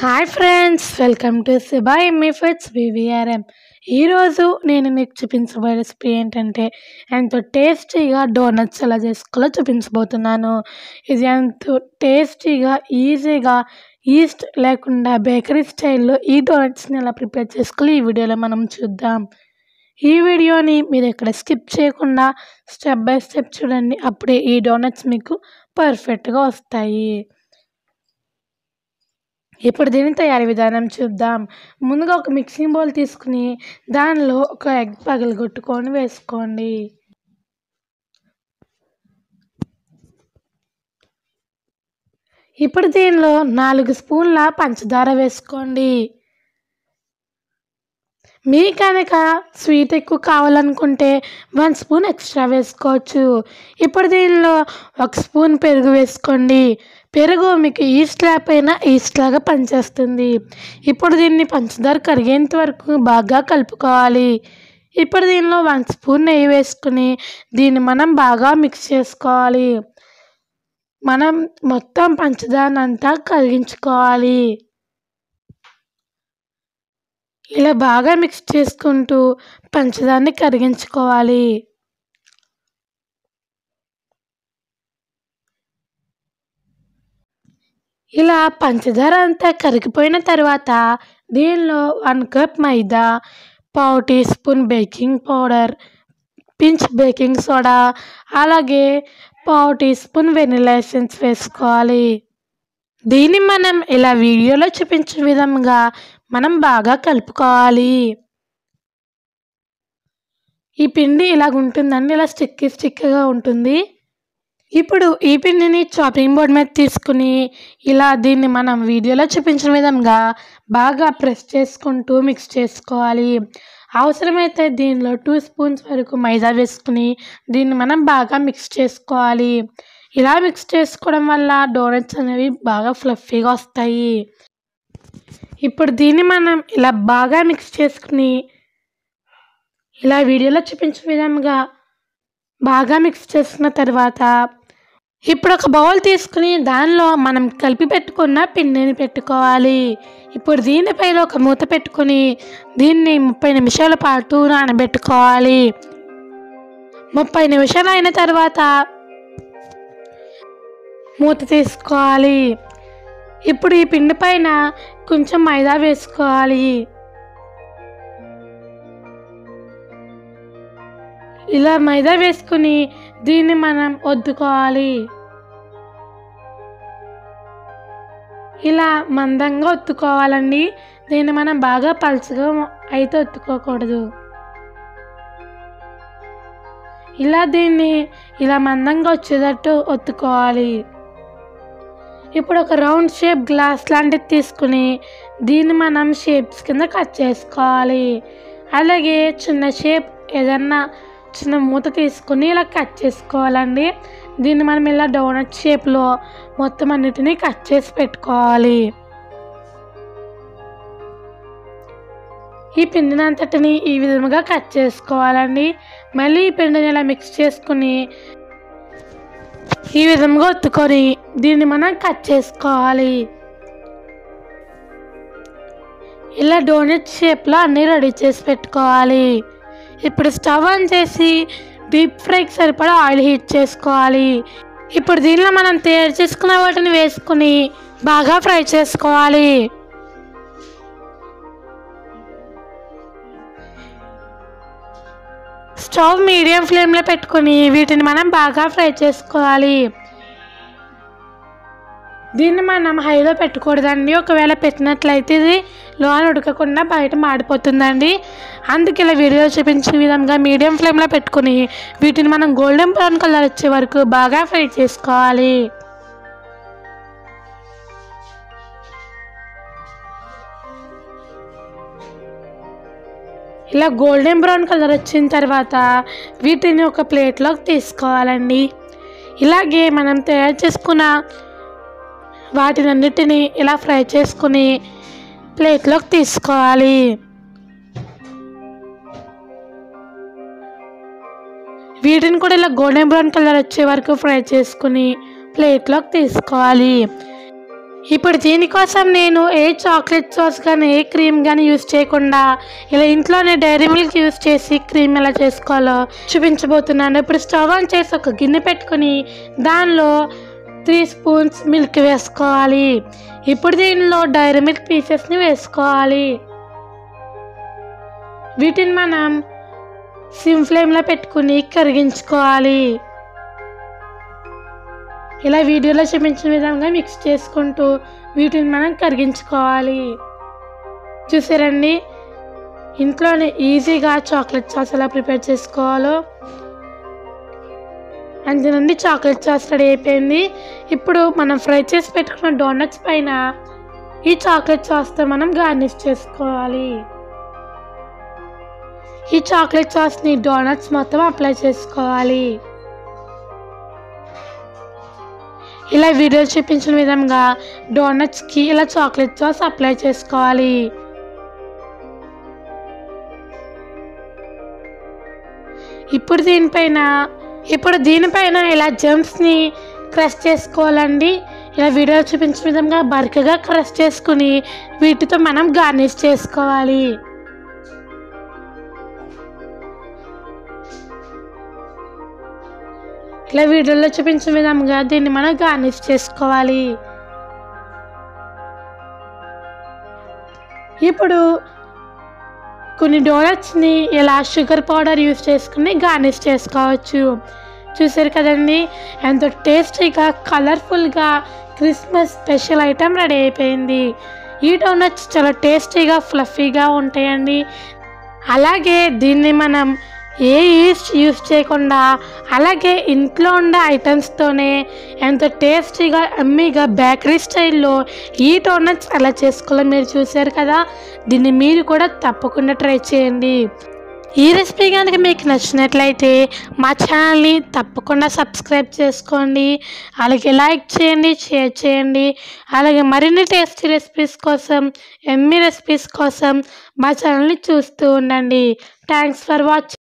Hi friends, welcome to subha bvrm. ఈరోజు నేను మీకు చూపించబోయే రెసిపీ ఏంటంటే ఎంతో టేస్టీగా డోనట్స్ ఎలా చేసుకోవాలో చూపించబోతున్నాను. ఇది ఎంతో టేస్టీగా ఈజీగా ఈస్ట్ లేకుండా బేకరీ స్టైల్లో ఈ డోనట్స్ని ఎలా ప్రిపేర్ చేసుకోవాలి ఈ వీడియోలో మనం చూద్దాం. ఈ వీడియోని మీరు ఎక్కడ స్కిప్ చేయకుండా స్టెప్ బై స్టెప్ చూడండి, అప్పుడే ఈ డోనట్స్ మీకు పర్ఫెక్ట్గా వస్తాయి. ఇప్పుడు దీని తయారీ విధానం చూద్దాం. ముందుగా ఒక మిక్సింగ్ బౌల్ తీసుకుని దానిలో ఒక ఎగ్ పగలగొట్టుకొని వేసుకోండి. ఇప్పుడు దీనిలో 4 స్పూన్ల పంచదార వేసుకోండి. మీ కనుక స్వీట్ ఎక్కువ కావాలనుకుంటే 1 స్పూన్ ఎక్స్ట్రా వేసుకోవచ్చు. ఇప్పుడు దీనిలో 1 స్పూన్ పెరుగు వేసుకోండి. పెరుగు మీకు ఈస్ట్ లేకపోయినా ఈస్ట్ లాగా పనిచేస్తుంది. ఇప్పుడు దీన్ని పంచదార కరిగేంత వరకు బాగా కలుపుకోవాలి. ఇప్పుడు దీనిలో 1 స్పూన్ నెయ్యి వేసుకుని దీన్ని మనం బాగా మిక్స్ చేసుకోవాలి. మనం మొత్తం పంచదారనంతా కరిగించుకోవాలి. ఇలా బాగా మిక్స్ చేసుకుంటూ పంచదారని కరిగించుకోవాలి. ఇలా పంచదార అంతా కరిగిపోయిన తర్వాత దీనిలో 1 కప్ మైదా, 1/2 teaspoon baking powder, pinch baking soda, అలాగే 1/2 టీ స్పూన్ వెనిలా ఎసెన్స్ వేసుకోవాలి. దీన్ని మనం ఇలా వీడియోలో చూపించిన విధంగా మనం బాగా కలుపుకోవాలి. ఈ పిండి ఇలాగ ఉంటుందండి, ఇలా స్టిక్కీగా ఉంటుంది. ఇప్పుడు ఈ పిండిని చాపింగ్ బోర్డ్ మీద తీసుకుని ఇలా దీన్ని మనం వీడియోలో చూపించిన విధంగా బాగా ప్రెస్ చేసుకుంటూ మిక్స్ చేసుకోవాలి. అవసరమైతే దీనిలో 2 స్పూన్స్ వరకు మైదా వేసుకుని దీన్ని మనం బాగా మిక్స్ చేసుకోవాలి. ఇలా మిక్స్ చేసుకోవడం వల్ల డోనట్స్ అనేవి బాగా ఫ్లఫీగా వస్తాయి. ఇప్పుడు దీన్ని మనం ఇలా బాగా మిక్స్ చేసుకుని ఇలా వీడియోలో చూపించిన విధంగా బాగా మిక్స్ చేసుకున్న తర్వాత ఇప్పుడు ఒక బౌల్ తీసుకుని దానిలో మనం కలిపి పెట్టుకున్న పిండిని పెట్టుకోవాలి. ఇప్పుడు దీనిపైన ఒక మూత పెట్టుకుని దీన్ని 30 నిమిషాల పాటు నానబెట్టుకోవాలి. 30 నిమిషాలు అయిన తర్వాత మూత తీసుకోవాలి. ఇప్పుడు ఈ పిండి పైన కొంచెం మైదా వేసుకోవాలి. ఇలా మైదా వేసుకుని దీన్ని మనం ఒత్తుకోవాలి. ఇలా మందంగా ఒత్తుకోవాలండి. దీన్ని మనం బాగా పలుచగా అయితే ఒత్తుకోకూడదు. దీన్ని ఇలా మందంగా వచ్చేటట్టు ఒత్తుకోవాలి. ఇప్పుడు ఒక రౌండ్ షేప్ గ్లాస్ లాంటిది తీసుకుని దీన్ని మనం షేప్స్ కింద కట్ చేసుకోవాలి. అలాగే చిన్న షేప్ ఏదన్నా చిన్న మూత తీసుకుని ఇలా కట్ చేసుకోవాలండి. దీన్ని మనం ఇలా డోనట్ షేప్లో మొత్తం అన్నిటినీ కట్ చేసి పెట్టుకోవాలి. ఈ పిండిని అంతటిని ఈ విధంగా కట్ చేసుకోవాలండి. మళ్ళీ ఈ పిండిని ఇలా మిక్స్ చేసుకుని ఈ విధంగా ఒత్తుకొని దీన్ని మనం కట్ చేసుకోవాలి. ఇలా డోనట్ షేప్లో అన్నీ రెడీ చేసి పెట్టుకోవాలి. ఇప్పుడు స్టవ్ ఆన్ చేసి డీప్ ఫ్రైకి సరిపడా ఆయిల్ హీట్ చేసుకోవాలి. ఇప్పుడు దీనిలో మనం తయారు చేసుకున్న వాటిని వేసుకుని బాగా ఫ్రై చేసుకోవాలి. స్టవ్ మీడియం ఫ్లేమ్లో పెట్టుకుని వీటిని మనం బాగా ఫ్రై చేసుకోవాలి. దీన్ని మనం హైలో పెట్టకూడదండి. ఒకవేళ పెట్టినట్లయితే ఇది లోన ఉడకకుండా బయట మాడిపోతుందండి. అందుకే ఇలా వీడియో చూపించిన విధంగా మీడియం ఫ్లేమ్లో పెట్టుకుని వీటిని మనం గోల్డెన్ బ్రౌన్ కలర్ వచ్చే వరకు బాగా ఫ్రై చేసుకోవాలి. ఇలా గోల్డెన్ బ్రౌన్ కలర్ వచ్చిన తర్వాత వీటిని ఒక ప్లేట్లోకి తీసుకోవాలండి. ఇలాగే మనం తయారు చేసుకున్న వాటినన్నిటిని ఇలా ఫ్రై చేసుకుని ప్లేట్లోకి తీసుకోవాలి. వీటిని కూడా ఇలా గోల్డెన్ బ్రౌన్ కలర్ వచ్చే వరకు ఫ్రై చేసుకుని ప్లేట్లోకి తీసుకోవాలి. ఇప్పుడు దీనికోసం నేను ఏ చాక్లెట్ సాస్ కానీ ఏ క్రీమ్ కానీ యూస్ చేయకుండా ఇలా ఇంట్లోనే డైరీ మిల్క్ యూస్ చేసి క్రీమ్ ఎలా చేసుకోవాలో చూపించబోతున్నాను. ఇప్పుడు స్టవ్ ఆన్ చేసి ఒక గిన్నె పెట్టుకుని దానిలో 3 స్పూన్స్ మిల్క్ వేసుకోవాలి. ఇప్పుడు దీనిలో డైరీ మిల్క్ పీసెస్ని వేసుకోవాలి. వీటిని మనం సిమ్ ఫ్లేమ్లో పెట్టుకుని కరిగించుకోవాలి. ఇలా వీడియోలో చూపించిన విధంగా మిక్స్ చేసుకుంటూ వీటిని మనం కరిగించుకోవాలి. చూసారండి, ఇంట్లోనే ఈజీగా చాక్లెట్ సాస్ ఎలా ప్రిపేర్ చేసుకోవాలో. అంతేనండి, చాక్లెట్ సాస్ రెడీ అయిపోయింది. ఇప్పుడు మనం ఫ్రై చేసి పెట్టుకున్న డోనట్స్ పైన ఈ చాక్లెట్ సాస్తో మనం గార్నిష్ చేసుకోవాలి. ఈ చాక్లెట్ సాస్ని డోనట్స్ మొత్తం అప్లై చేసుకోవాలి. ఇలా వీడియో చూపించిన విధంగా డోనట్స్కి ఇలా చాక్లెట్ సాస్ అప్లై చేసుకోవాలి. ఇప్పుడు దీనిపైన ఇలా జెమ్స్ని క్రష్ చేసుకోవాలండి. ఇలా వీడియో చూపించిన విధంగా బరకగా క్రష్ చేసుకుని వీటితో మనం గార్నిష్ చేసుకోవాలి. ఇలా వీడియోలో చూపించిన విధంగా దీన్ని మనం గార్నిష్ చేసుకోవాలి. ఇప్పుడు కొన్ని డోనట్స్ని ఇలా షుగర్ పౌడర్ యూస్ చేసుకుని గార్నిష్ చేసుకోవచ్చు. చూసారు కదండి, ఎంతో టేస్టీగా కలర్ఫుల్గా క్రిస్మస్ స్పెషల్ ఐటెం రెడీ అయిపోయింది. ఈ డోనట్స్ చాలా టేస్టీగా ఫ్లఫీగా ఉంటాయండి. అలాగే దీన్ని మనం ఏ ఈస్ట్ యూస్ చేయకుండా అలాగే ఇంట్లో ఉండే ఐటమ్స్తోనే ఎంతో టేస్టీగా ఎమ్మీగా బేకరీ స్టైల్లో ఈ డోనట్స్ ఎలా చేసుకోవాలో మీరు చూసారు కదా. దీన్ని మీరు కూడా తప్పకుండా ట్రై చేయండి. ఈ రెసిపీ కనుక మీకు నచ్చినట్లయితే మా ఛానల్ని తప్పకుండా సబ్స్క్రైబ్ చేసుకోండి. అలాగే లైక్ చేయండి, షేర్ చేయండి. అలాగే మరిన్ని టేస్టీ రెసిపీస్ కోసం, ఎమ్మీ రెసిపీస్ కోసం మా ఛానల్ని చూస్తూ ఉండండి. Thanks for watching.